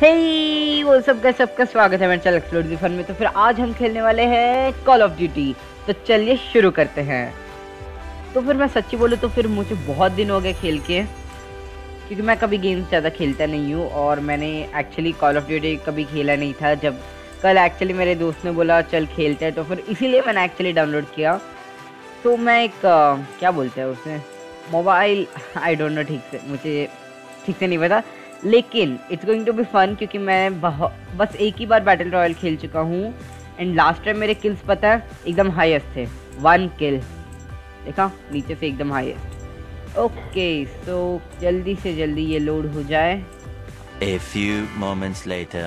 हे वो सबका स्वागत है मेरे चैनल एक्सप्लोर द फन में। तो फिर आज हम खेलने वाले हैं कॉल ऑफ ड्यूटी। तो चलिए शुरू करते हैं। तो फिर मैं सच्ची बोलूँ तो फिर मुझे बहुत दिन हो गए खेल के, क्योंकि मैं कभी गेम्स ज़्यादा खेलता नहीं हूँ और मैंने एक्चुअली कॉल ऑफ ड्यूटी कभी खेला नहीं था। जब कल एक्चुअली मेरे दोस्त ने बोला चल खेलते हैं, तो फिर इसीलिए मैंने एक्चुअली डाउनलोड किया। तो मैं एक क्या बोलते हैं उसे, मोबाइल, आई डोंट नो, मुझे ठीक से नहीं पता, लेकिन it's going to be fun, क्योंकि मैं बस एक ही बार बैटल रॉयल खेल चुका हूँ। एंड लास्ट टाइम मेरे किल्स पता है एकदम हाईएस्ट थे, 1 किल, देखा नीचे से एकदम हाईएस्ट। ओके सो जल्दी से जल्दी ये लोड हो जाए। A few moments later.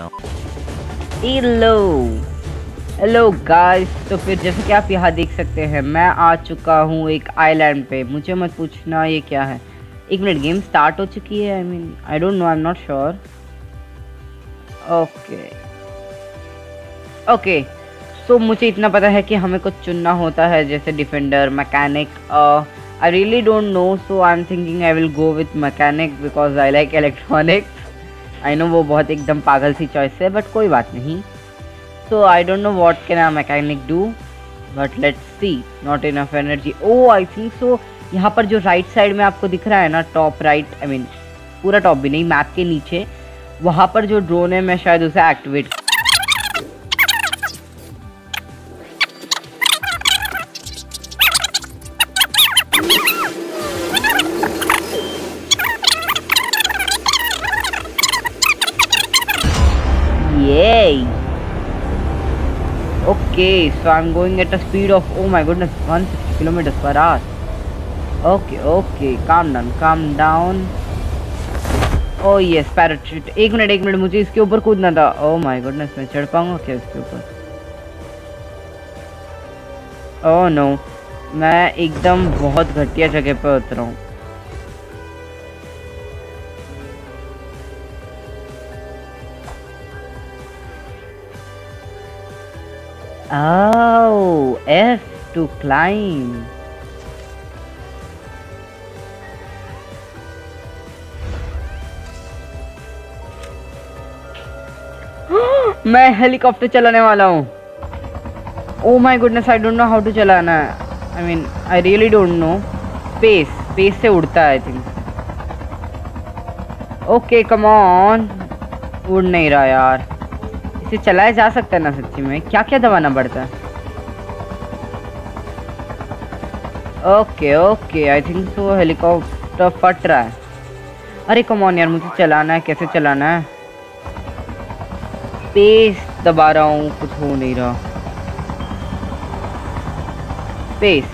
Hello guys. तो फिर जैसे कि आप यहाँ देख सकते हैं, मैं आ चुका हूँ एक आइलैंड पे। मुझे मत पूछना ये क्या है। एक मिनट, गेम स्टार्ट हो चुकी है। I don't know, I am not sure. Okay so मुझे इतना पता है कि हमें कुछ चुनना होता है, जैसे defender, mechanic. I really don't know, so I am thinking I will go with mechanic because I like electronics. I know वो बहुत एकदम पागल सी चॉइस है, बट कोई बात नहीं। So I don't know what can a mechanic do, but let's see. Not enough energy. Oh I think so यहाँ पर जो राइट साइड में आपको दिख रहा है ना, टॉप राइट, आई मीन पूरा टॉप भी नहीं, मैप के नीचे, वहाँ पर जो ड्रोन है मैं शायद उसे activate. Yay! Okay, so I'm going at a speed of, oh my goodness, 160 kilometers per hour. Okay, calm down. Oh yes, parachute। एक मिनट, मुझे इसके ऊपर कूदना था। Oh my goodness, मैं चढ़ पाऊंगा क्या इसके ऊपर? Oh no, मैं एकदम बहुत घटिया जगह पे उतरा हूँ। Oh, F to climb। मैं हेलीकॉप्टर चलाने वाला हूँ। Oh my goodness, I don't know how to चलाना है। I really don't know। Space से उड़ता है, I think। Okay, come on। उड़ नहीं रहा यार। इसे चलाया जा सकता है ना सच्ची में? क्या क्या दबाना पड़ता है? Okay, I think so helicopter फट रहा है। अरे कम ऑन यार, मुझे चलाना है। कैसे चलाना है? स्पेस दबा रहा हूँ, कुछ हो नहीं रहा। स्पेस,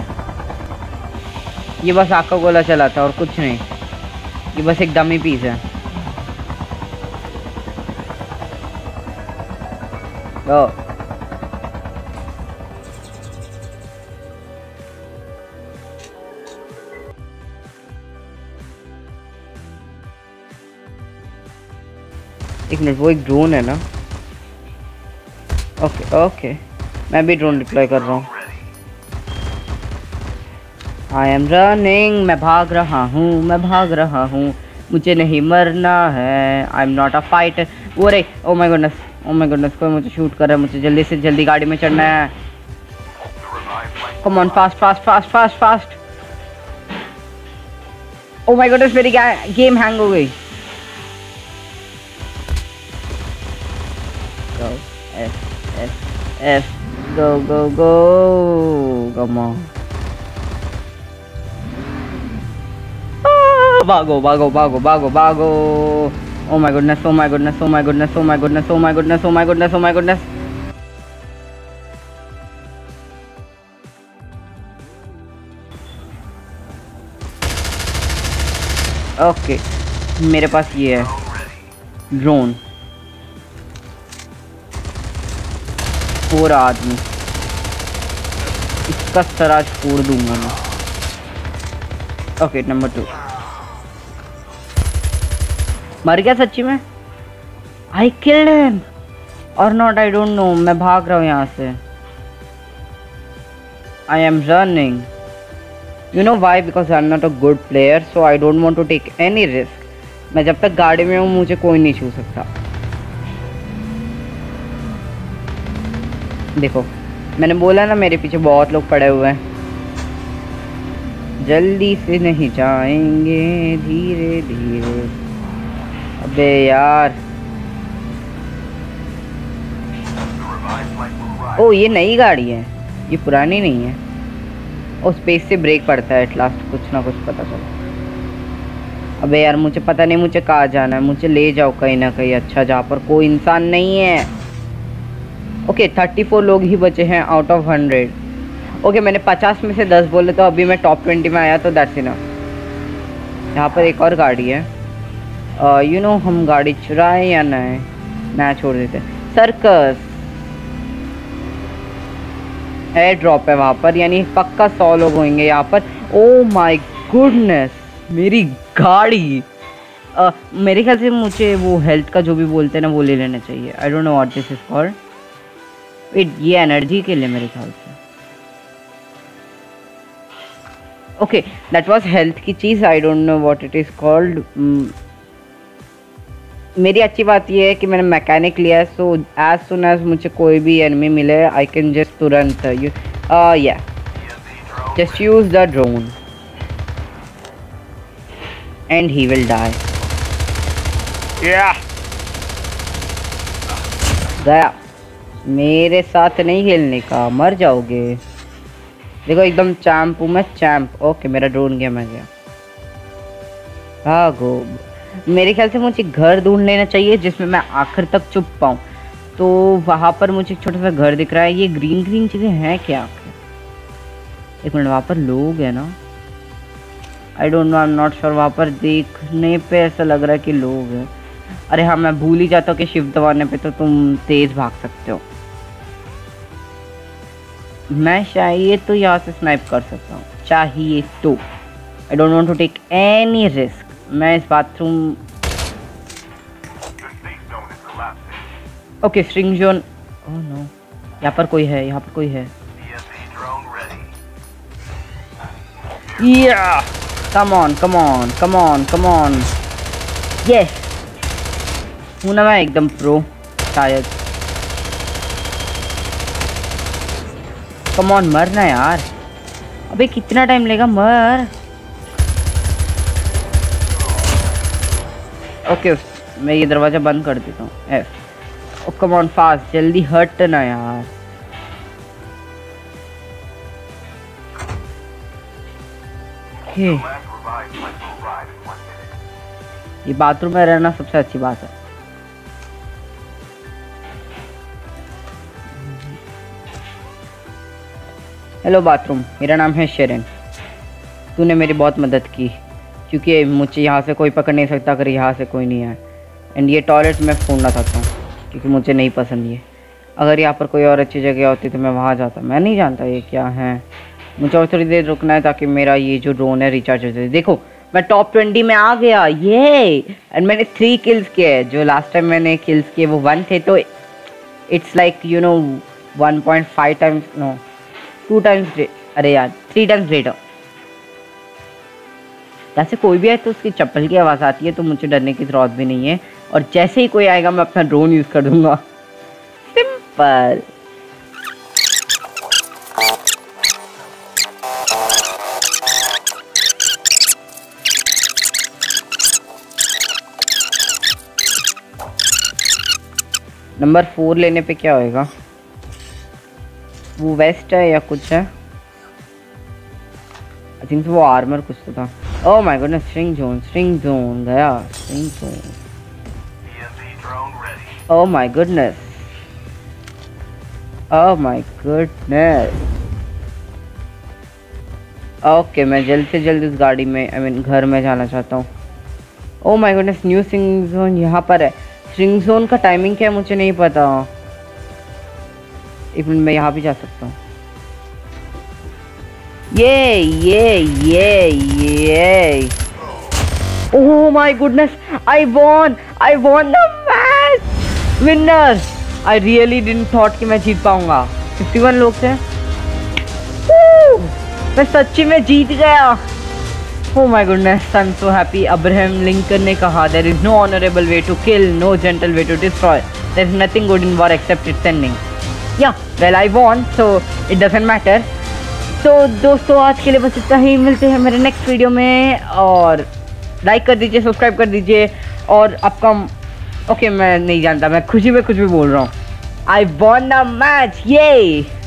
ये बस आका गोला चलाता है और कुछ नहीं। ये बस एक डमी पीस है। एक मिनट, वो एक ड्रोन है ना? ओके, मैं भी ड्रोन डिप्लॉय कर रहा हूँ। आई एम रनिंग, मैं भाग रहा हूँ, मुझे नहीं मरना है। I am not a fighter. वो रे, ओ माय गुडनेस, कोई मुझे शूट कर रहा है। मुझे जल्दी से जल्दी गाड़ी में चढ़ना है। Come on, fast. Oh my goodness, मेरी गेम हैंग हो गई। F, go, come on। भागो। Oh my goodness। ओके, मेरे पास ये है ड्रोन। पूरा आदमी, इसका सराज फोड़ दूंगा मैं। ओके, नंबर 2 मर गया सच्ची में। आई किल्ड हिम और नॉट, आई डोंट नो। मैं भाग रहा हूँ यहाँ से। I am running. You know why? Because I am not a good player, so I don't want to take any risk. मैं जब तक गाड़ी में हूँ मुझे कोई नहीं छू सकता। देखो मैंने बोला ना मेरे पीछे बहुत लोग पड़े हुए हैं। जल्दी से नहीं जाएंगे, धीरे धीरे। अबे यार, ओ ये नई गाड़ी है, ये पुरानी नहीं है। और स्पेस से ब्रेक पड़ता है एट लास्ट, कुछ ना कुछ पता चला। अबे यार मुझे पता नहीं मुझे कहाँ जाना है, मुझे ले जाओ कहीं ना कहीं अच्छा जहाँ पर कोई इंसान नहीं है। ओके 34 लोग ही बचे हैं आउट ऑफ 100। ओके मैंने 50 में से 10 बोले तो अभी मैं टॉप 20 में आया, तो दैट्स इनफ। यहाँ पर एक और गाड़ी है, यू नो हम गाड़ी चुराएं या नहीं, ना छोड़ देते। सर्कस एयर ड्रॉप है वहाँ पर, यानी पक्का 100 लोग होंगे यहाँ पर। ओ माय गुडनेस, मेरी गाड़ी। मेरे ख्याल से मुझे वो हेल्थ का जो भी बोलते हैं ना वो ले लेना चाहिए। I don't know what this is called. Wait, ये एनर्जी के लिए मेरे ख्याल से। ओके दैट वाज हेल्थ की चीज़, I don't know what it is called. मेरी अच्छी बात ये है कि मैंने मैकेनिक लिया है, सो एज सुन एज मुझे कोई भी एनिमी मिले आई कैन जस्ट तुरंत या just use the drone and he will die. गया, मेरे साथ नहीं खेलने का, मर जाओगे। देखो एकदम चैंप हूँ मैं, चैंप। ओके मेरा ड्रोन गया, मैं गया। भागो। मेरे ख्याल से मुझे घर ढूंढ लेना चाहिए जिसमें मैं आखिर तक चुप पाऊँ। तो वहाँ पर मुझे एक छोटा सा घर दिख रहा है। ये ग्रीन ग्रीन चीज़ें हैं क्या? एक मिनट, वहाँ पर लोग हैं ना? I don't know, I am not sure. वहाँ पर देखने पे ऐसा लग रहा है कि लोग हैं। अरे हाँ, मैं भूल ही जाता हूँ कि शिफ्ट दबाने पे तो तुम तेज़ भाग सकते हो। मैं चाहिए तो यहाँ से स्नाइप कर सकता हूँ, चाहिए तो। I don't want to take any risk. मैं इस bathroom, okay string zone. Oh no, यहाँ पर कोई है, यहाँ पर कोई है। या come on come on come on come on, yes हूँ ना मैं एकदम प्रो शायद। कम ऑन, मरना यार। अबे कितना टाइम लेगा, मर। ओके मैं ये दरवाजा बंद कर देता हूँ। F. Oh come on fast, जल्दी हट ना यार। ये बाथरूम में रहना सबसे अच्छी बात है। हेलो बाथरूम, मेरा नाम है शेरन। तूने मेरी बहुत मदद की क्योंकि मुझे यहाँ से कोई पकड़ नहीं सकता अगर यहाँ से कोई नहीं आए। एंड ये टॉयलेट मैं फोड़ना चाहता हूँ क्योंकि मुझे नहीं पसंद ये। अगर यहाँ पर कोई और अच्छी जगह होती तो मैं वहाँ जाता। मैं नहीं जानता ये क्या है। मुझे और थोड़ी देर रुकना है ताकि मेरा ये जो ड्रोन है रिचार्ज हो जाए। देखो मैं टॉप 20 में आ गया, ये। एंड मैंने 3 किल्स किए। जो लास्ट टाइम मैंने किल्स किए वो 1 थे, तो it's like you know 1.5 times, no 2 times, अरे यार 3 टाइम्स ग्रेटर। जैसे कोई भी आए तो उसकी चप्पल की आवाज़ आती है, तो मुझे डरने की ज़रूरत भी नहीं है। और जैसे ही कोई आएगा मैं अपना ड्रोन यूज़ कर दूंगा। सिंपल। नंबर 4 लेने पे क्या होएगा? वो वेस्ट है या कुछ है? आई थिंक वो आर्मर कुछ तो था। Oh my goodness, string zone गया, string zone. Oh my goodness, oh my goodness. Okay मैं जल्द से जल्द इस गाड़ी में, आई मीन घर में जाना चाहता हूँ। Oh my goodness, new string zone यहाँ पर है। स्ट्रिंग जोन का टाइमिंग क्या है मुझे नहीं पता। एक मिनट, मैं यहाँ भी जा सकता हूँ। ये oh my goodness, I won the match, winner. I really didn't thought कि मैं जीत पाऊंगा। 51 लोग थे, मैं सच्ची में जीत गया। Oh my goodness, I'm so happy. Abraham Lincoln ने कहा, there is no honorable way to kill, no gentle way to destroy. There is nothing good in war except its ending. या well I won, so it doesn't matter. तो दोस्तों आज के लिए बस इतना ही, मिलते हैं मेरे नेक्स्ट वीडियो में। और लाइक कर दीजिए, सब्सक्राइब कर दीजिए। और आपका ओके मैं नहीं जानता, मैं खुशी में कुछ भी बोल रहा हूँ। आई वॉन अ मैच, ये